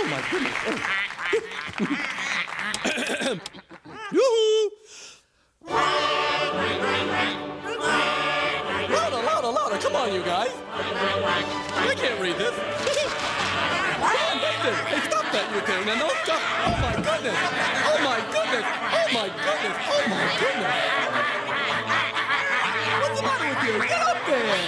my goodness. Yoo-hoo! Louder, come on, you guys. I can't read this. Come on, Nathan. Hey, stop that, you two. Now, no, stop. Oh, my goodness. Oh, my goodness. Oh, my goodness. Oh, my goodness. What's the matter with you? Get up there.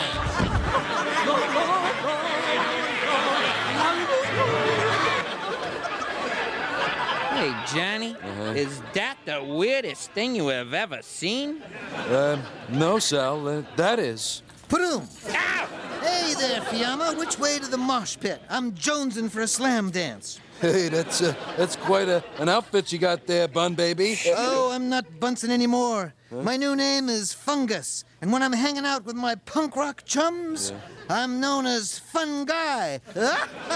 Hey, Johnny, is that the weirdest thing you have ever seen? No, Sal, that is. Padoom! Ow! Hey there, Fiamma. Which way to the mosh pit? I'm jonesing for a slam dance. Hey, that's quite an outfit you got there, Bun Baby. Oh, I'm not Bunsen anymore. My new name is Fungus, and when I'm hanging out with my punk rock chums, I'm known as Fun Guy. Hey,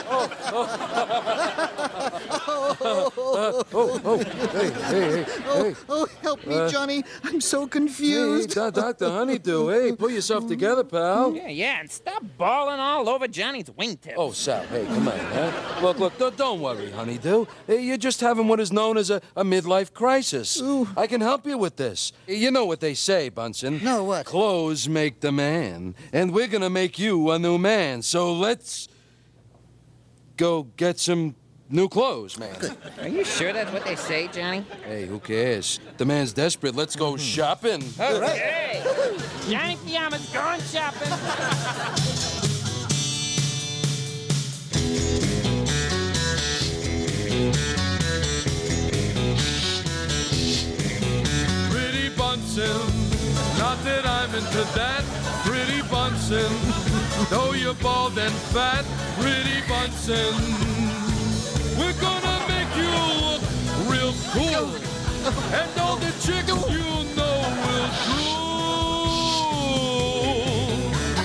Oh, help me, Johnny. I'm so confused. Hey, Dr. Honeydew, hey, pull yourself together, pal. Yeah, and stop bawling all over Johnny's wingtips. Oh, Sal, hey, come on, huh? Look, don't worry, Honeydew. You're just having what is known as a midlife crisis. Ooh. I can help you with this. You know what they say, Bunsen. No, what? Clothes make the man, and we're gonna make you a new man. So let's go get some new clothes, man. Are you sure that's what they say, Johnny? Hey, who cares? The man's desperate. Let's go shopping. All right. Hey! Johnny Fiamma's going shopping. Pretty Bunsen, not that I'm into that. Pretty Bunsen, though you're bald and fat. Pretty Bunsen, we're gonna make you look real cool. And all the chicks you know will drool.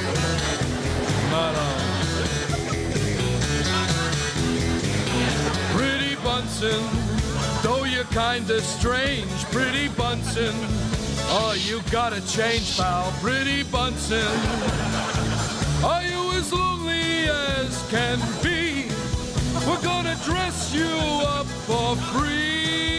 Pretty Bunsen, though you're kinda strange. Pretty Bunsen, oh, you gotta change, pal. Pretty Bunsen, are you as lonely as can be? We're gonna dress you up for free.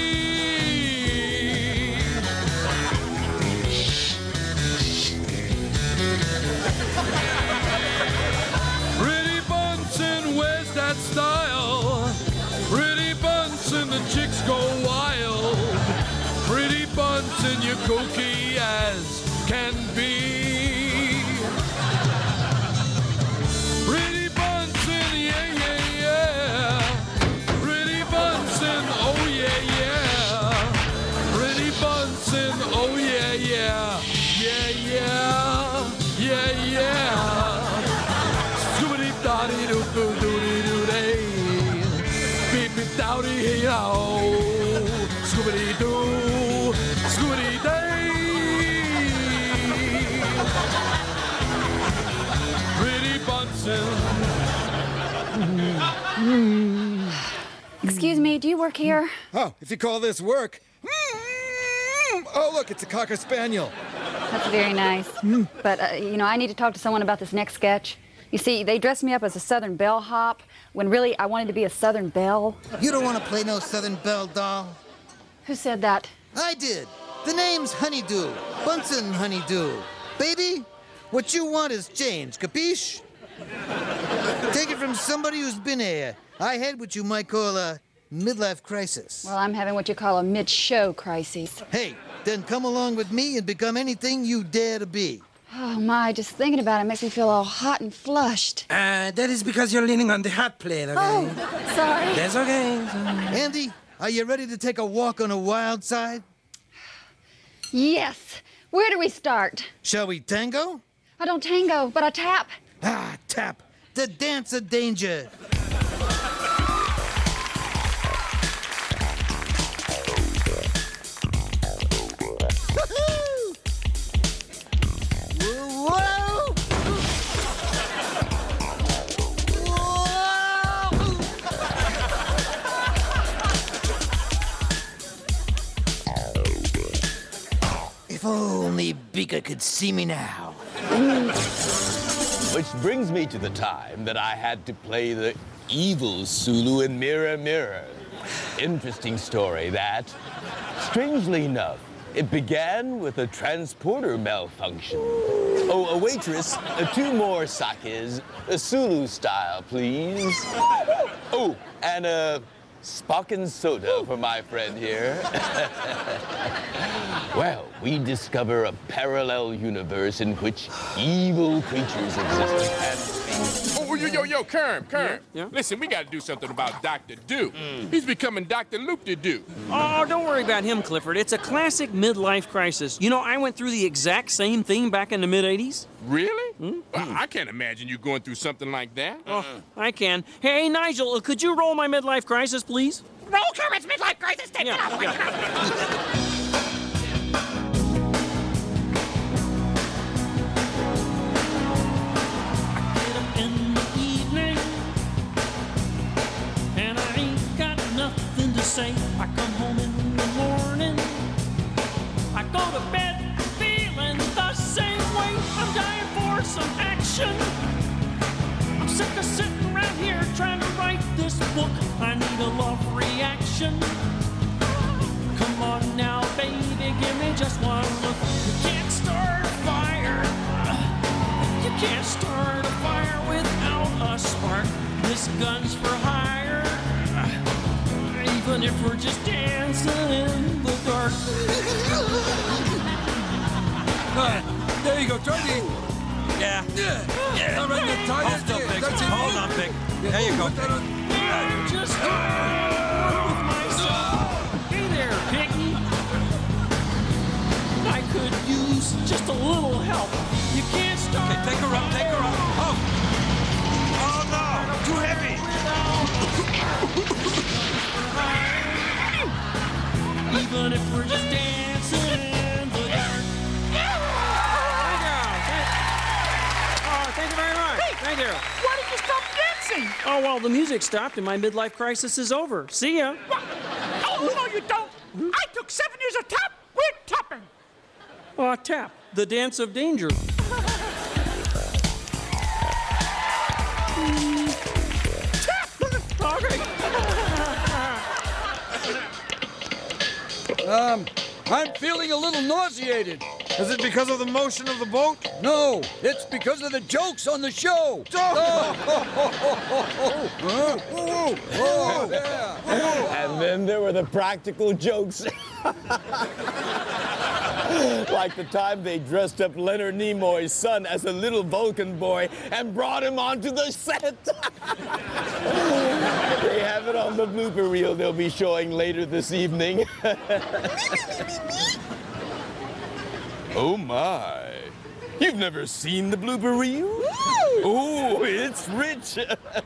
Pretty Bunsen, where's that style? Pretty Bunsen, the chicks go wild. Pretty Bunsen, you're kooky as can be. Pretty Bunsen, yeah, yeah, yeah. Pretty Bunsen, oh yeah, yeah. Pretty Bunsen, oh yeah, yeah. Yeah, yeah, yeah, yeah. Scoobity-dotty-doo-doo-doo-doo-day. Beep-beep-dowdy-hey-oh. Scoobity-doo, scoobity-day. Pretty Bunsen. Excuse me, do you work here? Oh, if you call this work. Oh, look, it's a Cocker Spaniel. That's very nice. But, I need to talk to someone about this next sketch. You see, they dressed me up as a Southern bellhop when really I wanted to be a Southern belle. You don't want to play no Southern Belle doll. Who said that? I did. The name's Honeydew. Bunsen Honeydew. Baby, what you want is change, capiche? Take it from somebody who's been here. I had what you might call a midlife crisis. Well, I'm having what you call a mid-show crisis. Hey, then come along with me and become anything you dare to be. Oh, my, just thinking about it makes me feel all hot and flushed. That is because you're leaning on the hot plate, okay? Oh, sorry. That's okay. Andy, are you ready to take a walk on the wild side? Yes. Where do we start? Shall we tango? I don't tango, but I tap. Ah, tap. The dance of danger. Whoa! If only Beaker could see me now. Which brings me to the time that I had to play the evil Sulu in Mirror Mirror. Interesting story, that. Strangely enough, it began with a transporter malfunction. Oh, a waitress, 2 more sakes, Sulu style, please. Oh, and a Spock and soda for my friend here. Well, we discover a parallel universe in which evil creatures exist and... Oh, yo, Kerm. Yeah? Listen, we got to do something about Dr. Do. He's becoming Dr. Loop-de-Doo. Oh, don't worry about him, Clifford. It's a classic midlife crisis. You know, I went through the exact same thing back in the mid-'80s. Really? I can't imagine you going through something like that. Oh, I can. Hey, Nigel, could you roll my midlife crisis, please? Roll Kermit's midlife crisis tape. Yeah. I come home in the morning, I go to bed feeling the same way. I'm dying for some action. I'm sick of sitting around here trying to write this book. I need a love reaction. Come on now, baby, give me just one look. You can't start a fire. You can't start a fire without a spark. This gun's for hire. Even if we're just dancing in the dark. There you go, Tony. Yeah. All right, you're tired. Hold still, Pig. That's it. Hold on, Pig. There you go. I'm just with myself. Hey there, Piggy. I could use just a little help. You can't start. Okay, take her up. Oh no, too heavy. Even if we're just dancing in the dark. Thank you very much. Hey, thank you. Why did you stop dancing? Oh, well, the music stopped and my midlife crisis is over. See ya. What? Oh, no, you don't. I took 7 years of tap. We're tapping. Tap, the dance of danger. I'm feeling a little nauseated. Is it because of the motion of the boat? No, it's because of the jokes on the show. And then there were the practical jokes. Like the time they dressed up Leonard Nimoy's son as a little Vulcan boy and brought him onto the set. They have it on the blooper reel they'll be showing later this evening. Oh my. You've never seen the blooper reel? Oh, it's rich.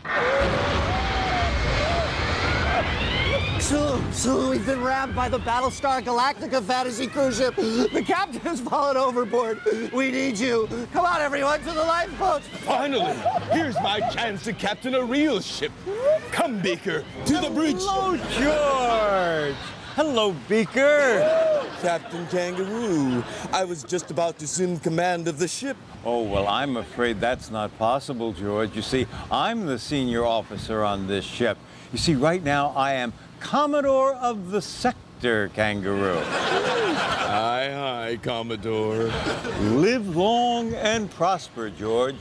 So we've been rammed by the Battlestar Galactica fantasy cruise ship. The captain's fallen overboard. We need you. Come on, everyone, to the lifeboats. Finally, here's my chance to captain a real ship. Come, Beaker, to the bridge. Hello, George. Hello, Beaker. Captain Kangaroo, I was just about to assume command of the ship. Oh, well, I'm afraid that's not possible, George. You see, I'm the senior officer on this ship. You see, right now, I am Commodore of the Sector, Kangaroo. Aye, Commodore. Live long and prosper, George.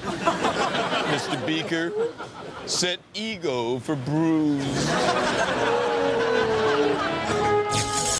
Mr. Beaker, set ego for Bruce.